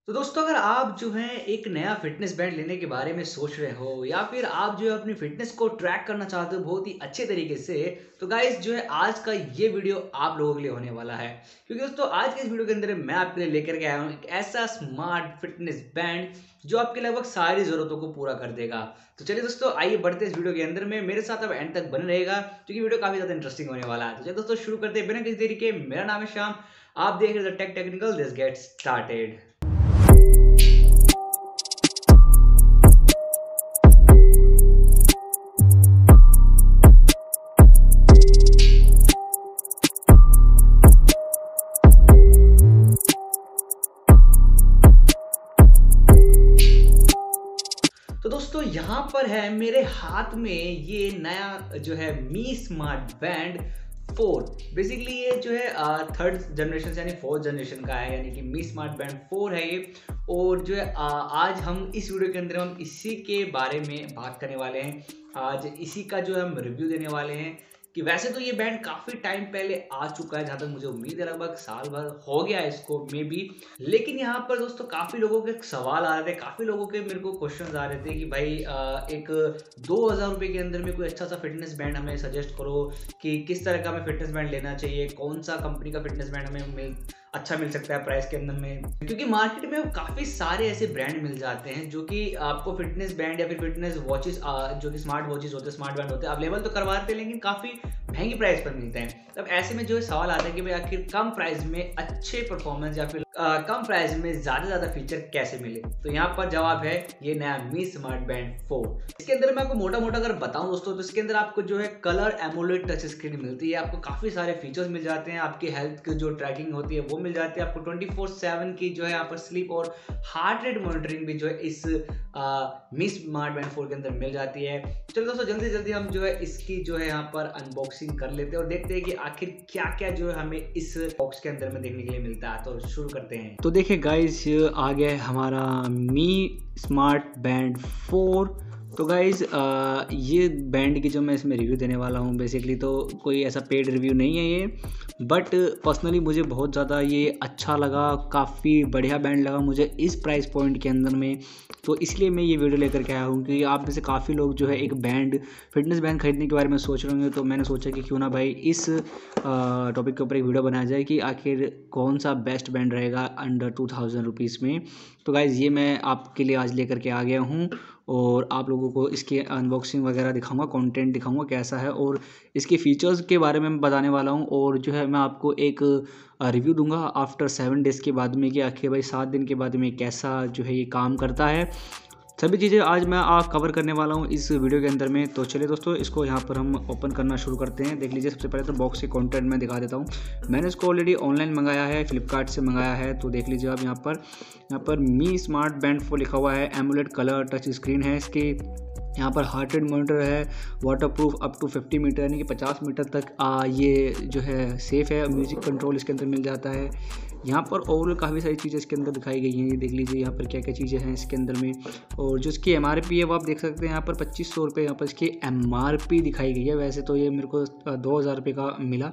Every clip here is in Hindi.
तो दोस्तों अगर आप जो है एक नया फिटनेस बैंड लेने के बारे में सोच रहे हो या फिर आप जो है अपनी फिटनेस को ट्रैक करना चाहते हो बहुत ही अच्छे तरीके से, तो गाइस जो है आज का ये वीडियो आप लोगों के लिए होने वाला है। क्योंकि दोस्तों आज के इस वीडियो के अंदर मैं आपके लिए लेकर के आया हूँ एक ऐसा स्मार्ट फिटनेस बैंड जो आपकी लगभग सारी जरूरतों को पूरा कर देगा। तो चलिए दोस्तों आइए बढ़ते हैं इस वीडियो के अंदर में, मेरे साथ अब एंड तक बने रहेगा क्योंकि वीडियो काफी ज्यादा इंटरेस्टिंग होने वाला है। तो चलिए दोस्तों शुरू करते हैं बिना किसी देरी के। मेरा नाम है श्याम, आप देख रहे हैं tech technical, let's get started. तो दोस्तों यहाँ पर है मेरे हाथ में ये नया जो है मी स्मार्ट बैंड 4। बेसिकली ये जो है थर्ड जनरेशन यानी फोर्थ जनरेशन का है, यानी कि मी स्मार्ट बैंड 4 है ये। और जो है आज हम इस वीडियो के अंदर हम इसी के बारे में बात करने वाले हैं। आज इसी का जो है हम रिव्यू देने वाले हैं कि वैसे तो ये बैंड काफ़ी टाइम पहले आ चुका है, जहाँ तक मुझे उम्मीद है लगभग साल भर हो गया है इसको मे बी। लेकिन यहाँ पर दोस्तों काफ़ी लोगों के सवाल आ रहे थे, काफ़ी लोगों के मेरे को क्वेश्चंस आ रहे थे कि भाई एक 2000 रुपये के अंदर में कोई अच्छा सा फिटनेस बैंड हमें सजेस्ट करो कि किस तरह का हमें फिटनेस बैंड लेना चाहिए, कौन सा कंपनी का फिटनेस बैंड हमें अच्छा मिल सकता है प्राइस के अंदर में। क्योंकि मार्केट में काफ़ी सारे ऐसे ब्रांड मिल जाते हैं जो कि आपको फिटनेस बैंड या फिर फिटनेस वॉचेस जो कि स्मार्ट वॉचेस होते हैं, स्मार्ट बैंड होते हैं, अवेलेबल तो करवाते हैं लेकिन काफ़ी महंगी प्राइस पर मिलते हैं। तब ऐसे में जो है सवाल आता है कि भाई आखिर कम प्राइस में अच्छे परफॉर्मेंस या फिर कम प्राइस में ज़्यादा फीचर कैसे मिले। तो यहाँ पर जवाब है ये नया मी स्मार्ट बैंड 4। इसके अंदर मैं आपको मोटा अगर बताऊं दोस्तों तो इसके अंदर आपको जो है कलर एमोलेड टच स्क्रीन मिलती है, आपको काफ़ी सारे फीचर्स मिल जाते हैं, आपकी हेल्थ की जो ट्रैकिंग होती है वो मिल जाती है, आपको 24/7 की जो है यहाँ पर स्लीप और हार्ट रेट मॉनिटरिंग भी जो है इस मी स्मार्ट बैंड 4 के अंदर मिल जाती है। चलो दोस्तों जल्दी हम जो है इसकी जो है यहाँ पर अनबॉक्सिंग कर लेते हैं और देखते हैं कि आखिर क्या जो है हमें इस बॉक्स के अंदर में देखने के लिए मिलता है। तो शुरू करते हैं। तो देखिए गाइस आ गया है हमारा मी स्मार्ट बैंड 4। तो गाइज ये बैंड की जो मैं इसमें रिव्यू देने वाला हूँ, बेसिकली तो कोई ऐसा पेड रिव्यू नहीं है ये, बट पर्सनली मुझे बहुत ज़्यादा ये अच्छा लगा, काफ़ी बढ़िया बैंड लगा मुझे इस प्राइस पॉइंट के अंदर में। तो इसलिए मैं ये वीडियो लेकर के आया हूँ क्योंकि आप में से काफ़ी लोग जो है एक बैंड फिटनेस बैंड खरीदने के बारे में सोच रहे होंगे। तो मैंने सोचा कि क्यों ना भाई इस टॉपिक के ऊपर एक वीडियो बनाया जाए कि आखिर कौन सा बेस्ट बैंड रहेगा अंडर 2000 रुपीज़ में। तो गाइज़ ये मैं आपके लिए आज लेकर के आ गया हूँ और आप लोगों को इसकी अनबॉक्सिंग वगैरह दिखाऊंगा, कंटेंट दिखाऊंगा कैसा है और इसके फीचर्स के बारे में मैं बताने वाला हूं। और जो है मैं आपको एक रिव्यू दूंगा आफ्टर 7 डेज़ के बाद में कि आखिर भाई 7 दिन के बाद में कैसा जो है ये काम करता है। सभी चीज़ें आज मैं कवर करने वाला हूँ इस वीडियो के अंदर में। तो चलिए दोस्तों इसको यहाँ पर हम ओपन करना शुरू करते हैं। देख लीजिए सबसे पहले तो बॉक्स के कंटेंट मैं दिखा देता हूँ। मैंने इसको ऑलरेडी ऑनलाइन मंगाया है, फ्लिपकार्ट से मंगाया है। तो देख लीजिए आप यहाँ पर मी स्मार्ट बैंड 4 लिखा हुआ है, एमुलेट कलर टच स्क्रीन है इसकी, यहाँ पर हार्ट रेट मॉनिटर है, वाटरप्रूफ अप टू 50 मीटर यानी कि 50 मीटर तक ये जो है सेफ़ है, म्यूज़िक कंट्रोल इसके अंदर मिल जाता है। यहाँ पर ओवरऑल काफ़ी सारी चीज़ें इसके अंदर दिखाई गई हैं, ये देख लीजिए यहाँ पर क्या चीज़ें हैं इसके अंदर में। और जो इसकी MRP है वो आप देख सकते हैं यहाँ पर 2500 रुपये यहाँ पर इसकी MRP दिखाई गई है। वैसे तो ये मेरे को 2000 रुपये का मिला।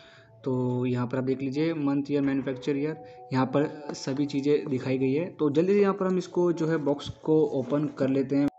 तो यहाँ पर आप देख लीजिए मंथ ईयर मैन्युफैक्चर ईयर, यहाँ पर सभी चीज़ें दिखाई गई है। तो जल्दी से यहाँ पर हम इसको जो है बॉक्स को ओपन कर लेते हैं।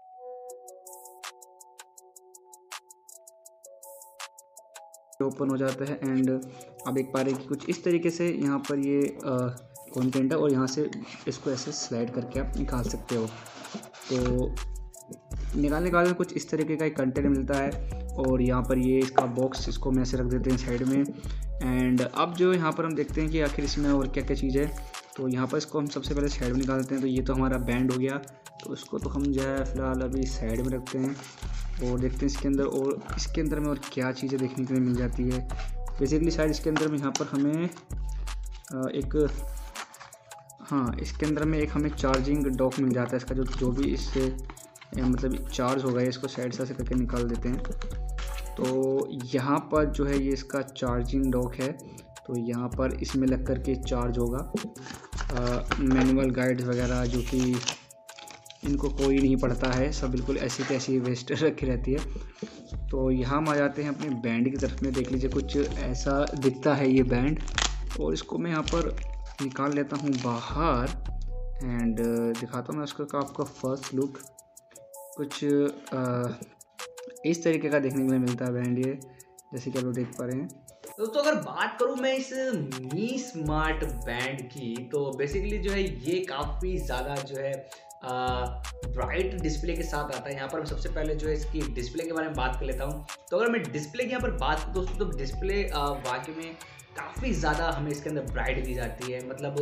ओपन हो जाता है एंड आप देख पा रहे हैं कि कुछ इस तरीके से यहाँ पर ये कंटेंट है और यहाँ से इसको ऐसे स्लाइड करके आप निकाल सकते हो। तो निकालने के बाद में कुछ इस तरीके का एक कंटेंट मिलता है और यहाँ पर ये इसका बॉक्स, इसको हम ऐसे रख देते हैं साइड में। एंड अब जो यहाँ पर हम देखते हैं कि आखिर इसमें और क्या चीज़ है। तो यहाँ पर इसको हम सबसे पहले साइड में निकाल देते हैं। तो ये तो हमारा बैंड हो गया, तो इसको तो हम जो है फ़िलहाल अभी साइड में रखते हैं और देखते हैं इसके अंदर में और क्या चीज़ें देखने के लिए मिल जाती है। बेसिकली शायद इसके अंदर में यहाँ पर हमें इसके अंदर में एक हमें चार्जिंग डॉक मिल जाता है इसका, जो भी इससे मतलब चार्ज होगा, इसको साइड से करके निकाल देते हैं। तो यहाँ पर जो है ये इसका चार्जिंग डॉक है, तो यहाँ पर इसमें लग कर के चार्ज होगा। मैनुअल गाइड्स वगैरह जो कि इनको कोई नहीं पढ़ता है, सब बिल्कुल ऐसी तैसी वेस्ट रखी रहती है। तो यहाँ हम आ जाते हैं अपने बैंड की तरफ में। देख लीजिए कुछ ऐसा दिखता है ये बैंड और इसको मैं यहाँ पर निकाल लेता हूँ बाहर एंड दिखाता हूँ मैं उसका आपको फर्स्ट लुक। कुछ इस तरीके का देखने के लिए मिलता है बैंड ये, जैसे कि आप लोग देख पा रहे हैं। दोस्तों अगर बात करूं मैं इस मी स्मार्ट बैंड की, तो बेसिकली जो है ये काफ़ी ज़्यादा जो है ब्राइट डिस्प्ले के साथ आता है। यहाँ पर मैं सबसे पहले जो है इसकी डिस्प्ले के बारे में बात कर लेता हूँ। तो अगर मैं डिस्प्ले की यहाँ पर बात करूँ दोस्तों, तो डिस्प्ले वाकई में काफ़ी ज़्यादा हमें इसके अंदर ब्राइट दी जाती है। मतलब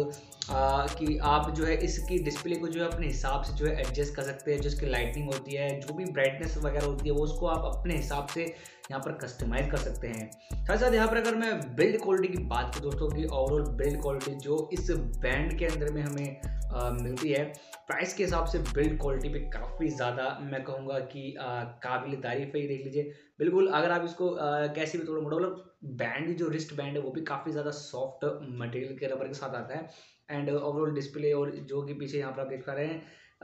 कि आप जो है इसकी डिस्प्ले को जो है अपने हिसाब से जो है एडजस्ट कर सकते हैं। जो इसकी लाइटनिंग होती है, जो भी ब्राइटनेस वगैरह होती है, वो उसको आप अपने हिसाब से यहाँ पर कस्टमाइज कर सकते हैं। साथ साथ यहाँ पर अगर मैं बिल्ड क्वालिटी की बात करूँ दोस्तों, की ओवरऑल बिल्ड क्वालिटी जो इस बैंड के अंदर में हमें मिलती है, प्राइस के हिसाब से बिल्ड क्वालिटी पे काफ़ी ज़्यादा मैं कहूँगा कि काबिल तारीफ़ है। ये देख लीजिए, बिल्कुल अगर आप इसको कैसे भी थोड़ा मोटा, मतलब बैंड जो रिस्ट बैंड है वो भी काफ़ी ज़्यादा सॉफ्ट मटेरियल के रबर के साथ आता है। एंड ओवरऑल डिस्प्ले और जो कि पीछे यहाँ पर आप देख पा रहे हैं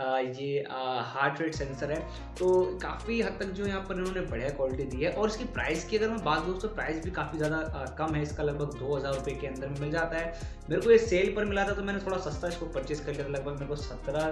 ये हार्ट रेट सेंसर है। तो काफ़ी हद तक जो यहाँ पर इन्होंने बढ़िया क्वालिटी दी है। और इसकी प्राइस की अगर मैं बात करूँ तो प्राइस भी काफ़ी ज़्यादा कम है। इसका लगभग 2000 रुपये के अंदर में मिल जाता है। मेरे को ये सेल पर मिला था तो मैंने थोड़ा सस्ता इसको परचेज़ कर लिया था। लगभग मेरे को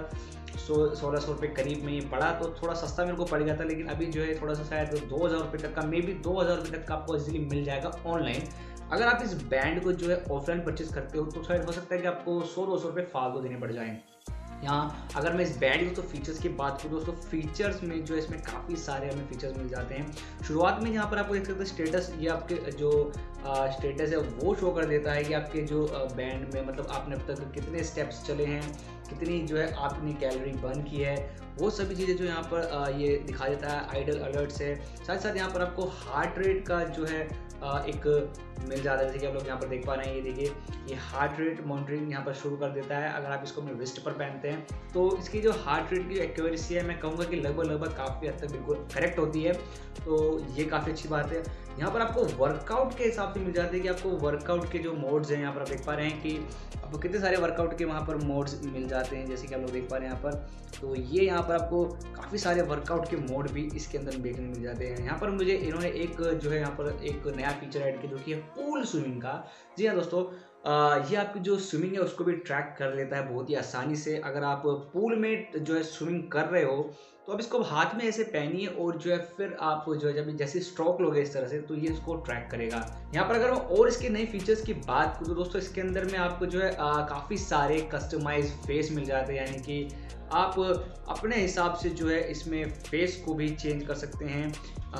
1700-1600 रुपये करीब में ये पड़ा, तो थोड़ा सस्ता मेरे को पड़ गया था। लेकिन अभी जो है थोड़ा सा शायद 2000 रुपये तक का, मे बी 2000 रुपये तक का आपको इजीली मिल जाएगा ऑनलाइन। अगर आप इस बैंड को जो है ऑफलाइन परचेज करते हो तो शायद हो सकता है कि आपको 100-200 रुपये फालतू देने पड़ जाएँ। यहाँ अगर मैं इस बैंड की तो फीचर्स की बात करूँ दोस्तों, फीचर्स में जो इसमें काफ़ी सारे हमें फीचर्स मिल जाते हैं। शुरुआत में यहाँ पर आपको देख सकते हैं स्टेटस, ये आपके जो स्टेटस है वो शो कर देता है कि आपके जो बैंड में मतलब आपने अब तक कितने स्टेप्स चले हैं, कितनी जो है आपने कैलोरी बर्न की है, वो सभी चीज़ें जो यहाँ पर ये दिखा देता है। आइडल अलर्ट्स है, साथ साथ यहाँ पर आपको हार्ट रेट का जो है एक मिल जाता है। जैसे कि आप लोग यहाँ पर देख पा रहे हैं, ये देखिए ये हार्ट रेट मॉनिटरिंग यहाँ पर शुरू कर देता है। अगर आप इसको अपने रिस्ट पर पहनते हैं तो इसकी जो हार्ट रेट की जो एक्यूरेसी है, मैं कहूँगा कि लगभग काफ़ी हद तक बिल्कुल करेक्ट होती है। तो ये काफ़ी अच्छी बात है। यहाँ पर आपको वर्कआउट के हिसाब से मिल जाते हैं कि आपको वर्कआउट के जो मोड्स हैं, यहाँ पर आप देख पा रहे हैं कि आपको कितने सारे वर्कआउट के वहाँ पर मोड्स मिल जाते हैं, जैसे कि आप लोग देख पा रहे हैं यहाँ पर। तो ये यहाँ पर आपको काफ़ी सारे वर्कआउट के मोड भी इसके अंदर देखने मिल जाते हैं। यहाँ पर मुझे इन्होंने एक जो है यहाँ पर एक नया फीचर ऐड किया जो कि है पूल स्विमिंग का। जी हाँ दोस्तों, ये आपकी जो स्विमिंग है उसको भी ट्रैक कर लेता है बहुत ही आसानी से। अगर आप पूल में जो है स्विमिंग कर रहे हो तो आप इसको हाथ में ऐसे पहनिए और जो है फिर आप जो है जब जैसे स्ट्रोक लोगे इस तरह से, तो ये इसको ट्रैक करेगा। यहाँ पर अगर मैं और इसके नए फीचर्स की बात करूँ तो दोस्तों, इसके अंदर में आपको जो है काफ़ी सारे कस्टमाइज फेस मिल जाते हैं। यानी कि आप अपने हिसाब से जो है इसमें फेस को भी चेंज कर सकते हैं।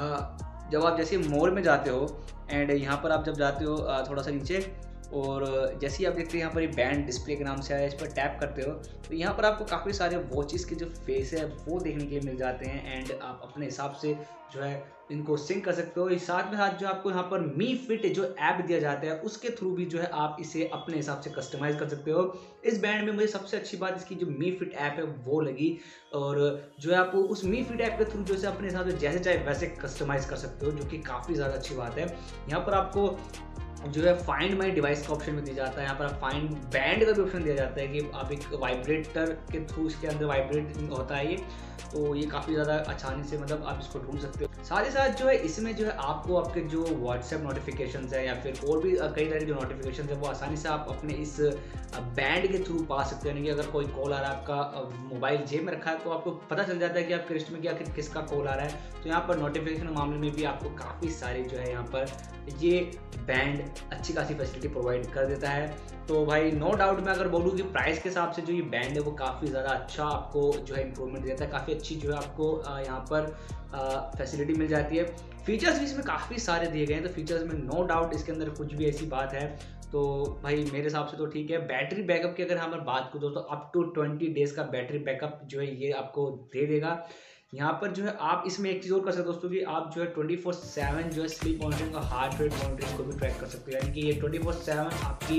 जब आप जैसे मॉल में जाते हो एंड यहाँ पर आप जब जाते हो थोड़ा सा नीचे, और जैसे ही आप देखते हैं यहाँ पर ये बैंड डिस्प्ले के नाम से आया, इस पर टैप करते हो तो यहाँ पर आपको काफ़ी सारे वॉचेस के जो फेस है वो देखने के लिए मिल जाते हैं। एंड आप अपने हिसाब से जो है इनको सिंक कर सकते हो। साथ में साथ जो आपको यहाँ पर मी फिट जो ऐप दिया जाता है उसके थ्रू भी जो है आप इसे अपने हिसाब से कस्टमाइज कर सकते हो। इस बैंड में मुझे सबसे अच्छी बात इसकी जो मी फिट ऐप है वो लगी, और जो है आप उस मी फिट ऐप के थ्रू जो है अपने हिसाब से जैसे चाहे वैसे कस्टमाइज कर सकते हो, जो कि काफ़ी ज़्यादा अच्छी बात है। यहाँ पर आपको जो है फाइंड माई डिवाइस का ऑप्शन भी दिया जाता है। यहाँ पर फाइंड बैंड का भी ऑप्शन दिया जाता है कि आप एक वाइब्रेटर के थ्रू इसके अंदर वाइब्रेट होता है ये, तो ये काफ़ी ज़्यादा आसानी से मतलब आप इसको ढूंढ सकते हो। साथ ही साथ जो है इसमें जो है आपको आपके जो व्हाट्सएप नोटिफिकेशंस है या फिर और भी कई सारे जो नोटिफिकेशन है वो आसानी से आप अपने इस बैंड के थ्रू पा सकते हो। यानी कि अगर कोई कॉल आ रहा है, आपका मोबाइल जेब में रखा है, तो आपको पता चल जाता है कि आपके लिस्ट में क्या किसका कॉल आ रहा है। तो यहाँ पर नोटिफिकेशन मामले में भी आपको काफ़ी सारे जो है यहाँ पर ये बैंड अच्छी खासी फैसिलिटी प्रोवाइड कर देता है। तो भाई नो डाउट मैं अगर बोलूँ कि प्राइस के हिसाब से जो ये बैंड है वो काफ़ी ज़्यादा अच्छा आपको जो है इंप्रूवमेंट देता है। काफ़ी अच्छी जो है आपको यहाँ पर फैसिलिटी मिल जाती है। फीचर्स भी इसमें काफ़ी सारे दिए गए हैं, तो फीचर्स में नो डाउट इसके अंदर कुछ भी ऐसी बात है तो भाई मेरे हिसाब से तो ठीक है। बैटरी बैकअप की अगर हम बात करें तो अप टू 20 डेज़ का बैटरी बैकअप जो है ये आपको दे देगा। यहाँ पर जो है आप इसमें एक चीज़ और कर सकते हो दोस्तों कि आप जो है 24/7 जो है स्लीप मॉनिटरिंग और हार्ट रेट मॉनिटरिंग को भी ट्रैक कर सकते हो। यानी कि ये 24/7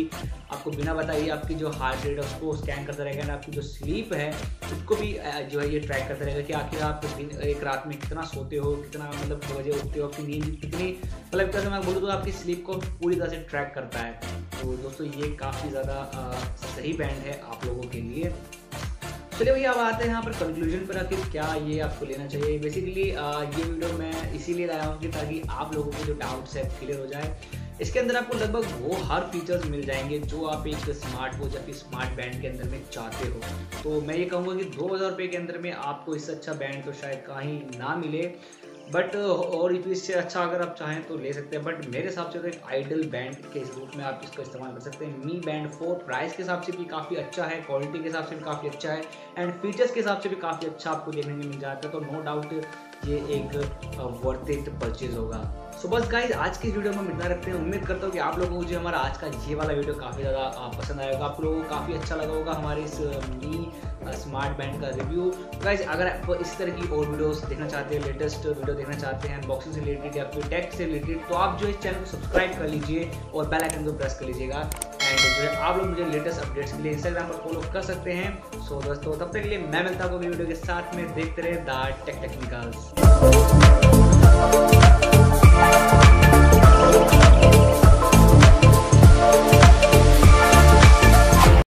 आपको बिना बताइए आपकी जो हार्ट रेट है उसको स्कैन करता रहेगा, और आपकी जो स्लीप है उसको भी जो है ये ट्रैक करता रहेगा कि आखिर आप एक रात में कितना सोते हो, कितना मतलब बजे उठते हो, आपकी नींद कितनी, मतलब कैसे मैं बोलूँ तो आपकी स्लीप को पूरी तरह से ट्रैक करता है। तो दोस्तों ये काफ़ी ज़्यादा सही बैंड है आप लोगों के लिए। चलिए भैया अब आते हैं यहाँ पर कंक्लूजन पर आखिर क्या ये आपको लेना चाहिए। बेसिकली ये वीडियो मैं इसीलिए लाया हूँ कि ताकि आप लोगों के जो डाउट्स है क्लियर हो जाए। इसके अंदर आपको लगभग वो हर फीचर्स मिल जाएंगे जो आप एक स्मार्ट वॉच या फिर स्मार्ट बैंड के अंदर में चाहते हो। तो मैं ये कहूँगा कि 2000 रुपये के अंदर में आपको इससे अच्छा बैंड तो शायद कहीं ना मिले, बट और इससे अच्छा अगर आप चाहें तो ले सकते हैं। बट मेरे हिसाब से तो एक आइडल बैंड के रूप में आप इसका इस्तेमाल कर सकते हैं। मी बैंड 4 प्राइस के हिसाब से भी काफ़ी अच्छा है, क्वालिटी के हिसाब से भी काफ़ी अच्छा है, एंड फीचर्स के हिसाब से भी काफ़ी अच्छा आपको देखने को मिल जाता है। तो नो डाउट ये एक वर्थ इट परचेज होगा। सो बस गाइज, आज की वीडियो में हम इतना रखते हैं। उम्मीद करता हूँ कि आप लोगों को जो हमारा आज का ये वाला वीडियो काफ़ी ज़्यादा पसंद आएगा, आप लोगों को काफ़ी अच्छा लगा होगा हमारे इस मी स्मार्ट बैंड का रिव्यू। गाइज, अगर आप इस तरह की और वीडियोस देखना चाहते हैं, लेटेस्ट वीडियो देखना चाहते हैं अनबॉक्सिंग से रिलेटेड या फिर टेक से रिलेटेड, तो आप जो इस चैनल को सब्सक्राइब कर लीजिए और बेल आइकन को प्रेस कर लीजिएगा। एंड जो है आप लोग मुझे लेटेस्ट अपडेट्स के लिए इंस्टाग्राम पर फॉलो कर सकते हैं। सो दोस्तों, तब तक के लिए मैं मिलता हूँ अगली वीडियो के साथ में। देखते रहे द टेक टेक्निकल्स।